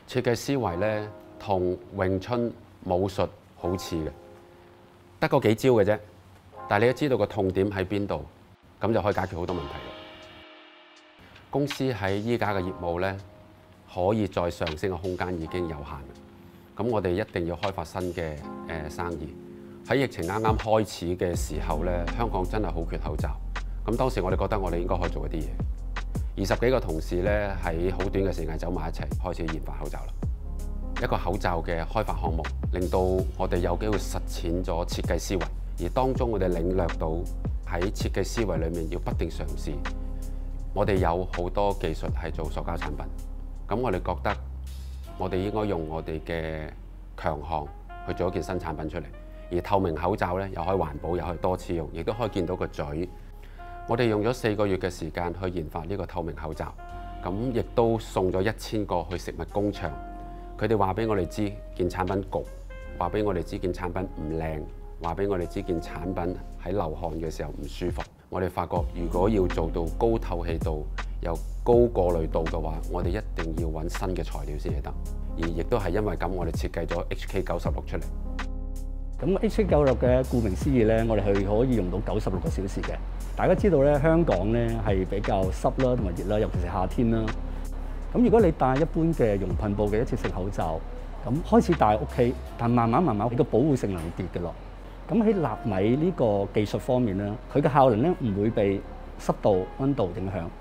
設計思維咧同詠春武術好似嘅，得嗰幾招嘅啫。但係你都知道個痛點喺邊度，咁就可以解決好多問題啦。公司喺依家嘅業務咧，可以再上升嘅空間已經有限啦。咁我哋一定要開發新嘅生意。喺疫情啱啱開始嘅時候咧，香港真係好缺口罩。咁當時我哋覺得我哋應該可以做一啲嘢。20幾個同事咧喺好短嘅時間走埋一齊，開始研發口罩啦。一個口罩嘅開發項目，令到我哋有機會實踐咗設計思維，而當中我哋領略到喺設計思維裏面要不斷嘗試。我哋有好多技術係做塑膠產品，咁我哋覺得我哋應該用我哋嘅強項去做一件新產品出嚟。而透明口罩咧，又可以環保，又可以多次用，亦都可以見到個嘴。我哋用咗4個月嘅時間去研發呢個透明口罩，咁亦都送咗1000個去食物工場。佢哋話俾我哋知件產品焗，話俾我哋知件產品唔靚，話俾我哋知件產品喺流汗嘅時候唔舒服。我哋發覺，如果要做到高透氣度又高過濾度嘅話，我哋一定要揾新嘅材料先至得。而亦都係因為咁，我哋設計咗 HK96出嚟。 咁 HK96嘅顧名思義咧，我哋係可以用到96個小時嘅。大家知道咧，香港咧係比較濕啦同埋熱啦，尤其是夏天啦。咁如果你戴一般嘅熔噴布嘅一次性口罩，咁開始戴 OK， 但慢慢你個保護性能跌嘅咯。咁喺納米呢個技術方面咧，佢嘅效能咧唔會被濕度、溫度影響。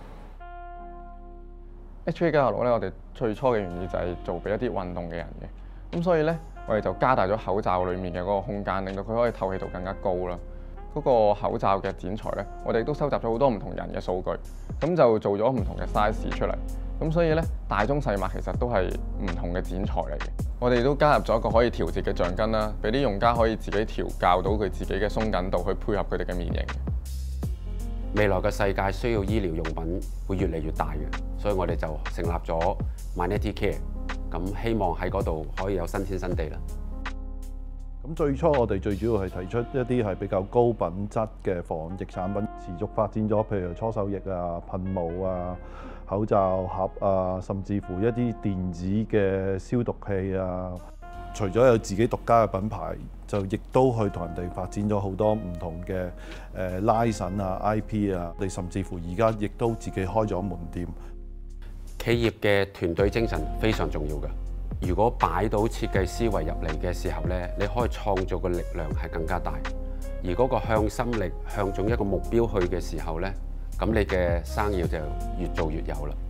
HK96咧，我哋最初嘅原意就係做俾一啲運動嘅人嘅，咁所以咧，我哋就加大咗口罩裡面嘅嗰個空間，令到佢可以透氣度更加高啦。嗰個口罩嘅剪裁咧，我哋都收集咗好多唔同人嘅數據，咁就做咗唔同嘅 size 出嚟。咁所以咧，大中細碼其實都係唔同嘅剪裁嚟嘅。我哋都加入咗一個可以調節嘅橡筋啦，俾啲用家可以自己調校到佢自己嘅鬆緊度，去配合佢哋嘅面型。 未來嘅世界需要醫療用品會越嚟越大嘅，所以我哋就成立咗 Mynetic Care， 咁希望喺嗰度可以有新天新地啦。 咁最初我哋最主要係提出一啲係比較高品質嘅防疫產品，持續發展咗，譬如搓手液啊、噴霧啊、口罩盒啊，甚至乎一啲電子嘅消毒器啊。除咗有自己獨家嘅品牌，就亦都去同人哋發展咗好多唔同嘅license啊、IP 啊。我哋甚至乎而家亦都自己開咗門店。 企業嘅團隊精神非常重要嘅。如果擺到設計思維入嚟嘅時候咧，你可以創造嘅力量係更加大。而嗰個向心力向中一個目標去嘅時候咧，咁你嘅生意就越做越有啦。